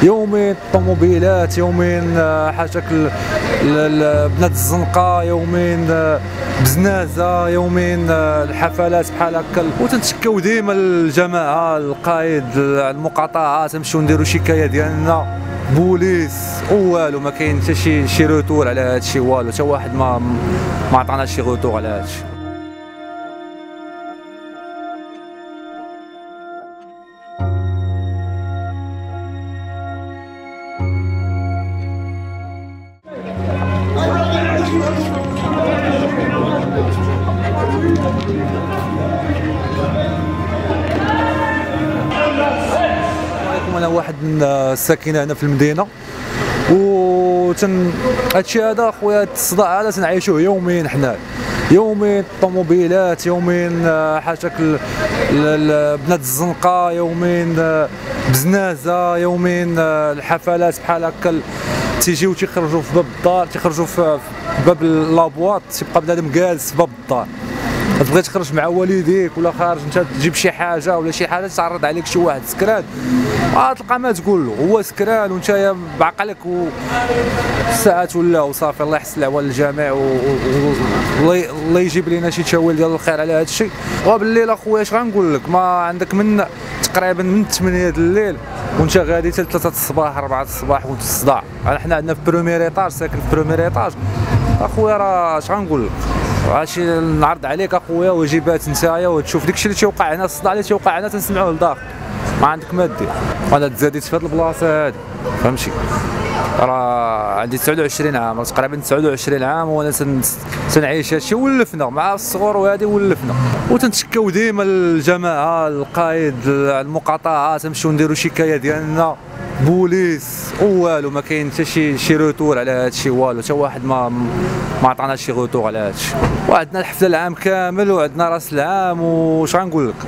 يومين الطوموبيلات، يومين حاشاك بنات الزنقه، يومين بزنازه، يوممين الحفلات بحال هكا. وتنتشكاو ديما الجماعه القائد المقاطعه، تنمشيو نديرو شكايه ديالنا بوليس والو، ما كاين حتى شي روتور على هذا الشيء، والو حتى واحد ما عطانا شي روتور على هذا الشيء. انا واحد من الساكنه هنا في المدينه، هادشي هذا خويا الصداع هذا تنعيشوه يوميا حنا، يومين الطوموبيلات، يومين حاشاك بنات الزنقه، يومين بزنازه، يومين الحفلات بحال هكا. تيجيو تيخرجوا في باب الدار، تيخرجوا في باب لابواط، تيبقى بنادم جالس في باب الدار. تبغي تخرج مع والديك ولا خارج انت تجيب شي حاجه ولا شي حاجه، تعرض عليك شي واحد سكران، تلقى ما تقول له هو سكران وانت بعقلك والساعات ولا صافي. الله يحسن العوان للجميع الله يجيب لنا شي تشاويل ديال الخير على هذا الشيء. وبالليل اخويا اش غنقول لك، ما عندك من تقريبا من 8 د الليل وانت غادي حتى 3 الصباح 4 الصباح وانت الصداع. حنا عندنا في بروميير ايطاج، ساكن في بروميير ايطاج اخويا، راه اش غنقول لك، هادشي نعرض عليك اخويا واجبات نتايا وتشوف داكشي اللي تيوقع هنا، الصداع اللي تيوقع هنا تنسمعوه لداخل، ما عندك ما دير. انا تزاديت في هاد البلاصه هادي فهمتي، راه عندي 29 عام، تقريبا 29 عام وانا تنعيش هادشي، ولفنا مع الصغور وهادي ولفنا. وتنتشكاو ديما الجماعه القائد المقاطعه، تنمشيو نديرو شكايه ديالنا بوليس والو، ما كاين حتى شي روتور على هذا الشيء، والو حتى واحد ما عطانا شي روتور على هذا الشيء. وعندنا الحفله العام كامل وعندنا راس العام، واش غنقول لك،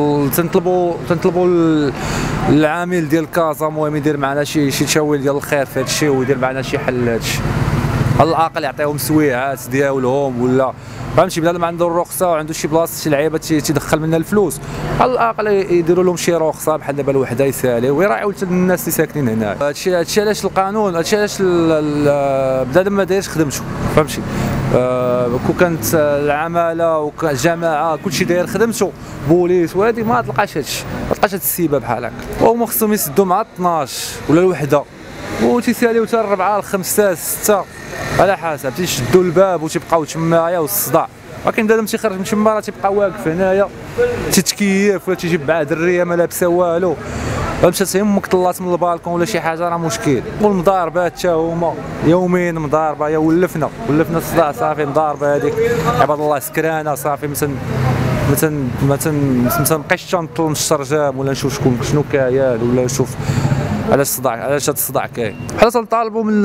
تنطلبوا العامل ديال كازا المهم يدير معنا شي تشاويل ديال الخير في هذا الشيء ويدير معنا شي حل لهذا الشيء. على الاقل يعطيهم سويعات ديالهم ولا فهمتي، بنادم عنده الرخصه وعنده شي بلاصه شي لعيبه تيدخل منها الفلوس، على الاقل يديروا لهم شي رخصه بحال دابا الوحده يسالي ويراعيو حتى الناس اللي ساكنين هنا. هادشي علاش القانون، هادشي علاش بنادم ما دايرش خدمته فهمتي. كون كانت العماله والجماعه كلشي داير خدمته، بوليس وهادي ما تلقاش هادشي، ما تلقاش هاد السيبه بحال هكا. وهما خصهم يسدوا مع 12 ولا الوحده وتيساليو حتى 4 5 6 على حسب، تيشدوا الباب وتيبقاو تمايا والصداع. ولكن بنادم تيخرج من تما راه تيبقى واقف هنايا تيتكيف ولا تيجيب مع دريه ما لابسه والو، مشات يمك طلات من البالكون ولا شي حاجه راه مشكل. والمضاربات حتى هما يومين مضاربه، يا ولفنا الصداع صافي، مضاربه هذيك عباد الله سكرانه صافي. ما تنبقيش تنطل من الشرجام ولا نشوف شنو كاين ولا نشوف علاش هذا الصداع كاين. حنا تنطالبوا من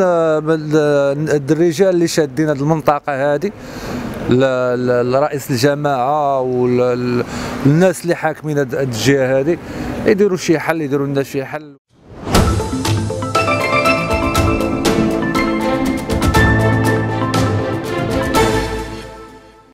الرجال اللي شادين هذه المنطقه هذه، لرئيس الجماعه والناس اللي حاكمين هذه الجهه هذه، يديروا شي حل، يديروا لنا شي حل.